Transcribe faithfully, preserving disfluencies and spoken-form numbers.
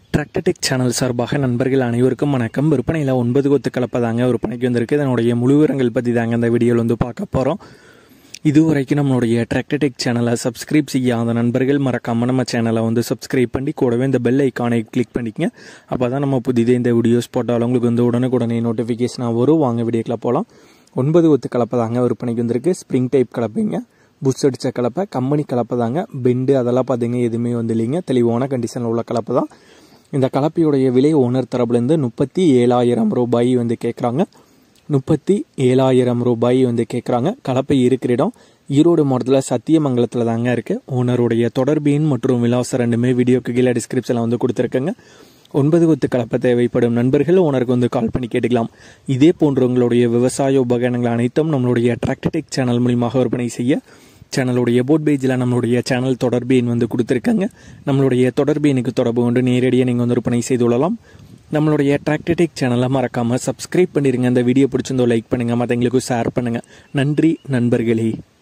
Tractor Tech channel சார்பாக நண்பர்கள் அனைவருக்கும் வணக்கம். விற்பனையில் ஒன்பது கொத்து கலப்பை தாங்க விற்பனைக்கு வந்திருக்கு. இதனுடைய முழு விவரங்கள் பற்றி தாங்க இந்த வீடியோவில் வந்து பார்க்க போகிறோம். இதுவரைக்கும் நம்மளுடைய டிராக்டர்டெக் சேனலை சப்ஸ்கிரைப் செய்யாத நண்பர்கள் மறக்காமல் நம்ம சேனலை வந்து சப்ஸ்கிரைப் பண்ணி கூடவே இந்த பெல் ஐக்கானை கிளிக் பண்ணிக்கங்க. அப்போ தான் நம்ம புதிதே இந்த வீடியோஸ் போட்டாலும் உங்களுக்கு வந்து உடனுக்குடனே நோட்டிஃபிகேஷனாக வரும். வாங்க வீடியோக்கில் போகலாம். ஒன்பது கொத்து கலப்பை தாங்க விற்பனைக்கு வந்திருக்கு. ஸ்ப்ரிங் டைப் கலப்பைங்க, புஷ் அடித்த கலப்பை, கம்பெனி கலப்பை தாங்க. பெண்டு அதெல்லாம் பார்த்தீங்க எதுவுமே வந்து இல்லைங்க. தெளிவான கண்டிஷனில் உள்ள கலப்பை தான். இந்த கலப்பையுடைய விலை ஓனர் தரப்புலேருந்து முப்பத்தி ஏழாயிரம் ரூபாய் வந்து கேட்குறாங்க. முப்பத்தி ஏழாயிரம் ரூபாய் வந்து கேட்குறாங்க. கலப்பை இருக்கிற இடம் ஈரோடு மாவட்டத்தில் சத்தியமங்கலத்தில் தாங்க இருக்குது. ஓனருடைய தொடர்பு எண் மற்றும் விலாசம் ரெண்டுமே வீடியோக்கு கீழே டிஸ்கிரிப்ஷனில் வந்து கொடுத்துருக்கேங்க. ஒன்பது கொத்து கலப்பை தேவைப்படும் நண்பர்கள் ஓனருக்கு வந்து கால் பண்ணி கேட்டுக்கலாம். இதே போன்ற உங்களுடைய விவசாய உபகரணங்கள் அனைத்தும் நம்மளுடைய டிராக்டர்டெக் சேனல் மூலியமாக விற்பனை செய்ய சேனலுடைய போட் பேஜில் நம்மளுடைய சேனல் தொடர்பு எண் வந்து கொடுத்துருக்காங்க. நம்மளுடைய தொடர்பு எண்ணுக்கு தொடர்பு கொண்டு நேரடியாக நீங்கள் வந்து விற்பனை செய்து கொள்ளலாம். நம்மளுடைய டிராக்டர்டெக் சேனலை மறக்காமல் சப்ஸ்கிரைப் பண்ணிடுங்க. இந்த வீடியோ பிடிச்சிருந்தோ லைக் பண்ணுங்கள், மற்றவங்களுக்கும் ஷேர் பண்ணுங்கள். நன்றி நண்பர்களே.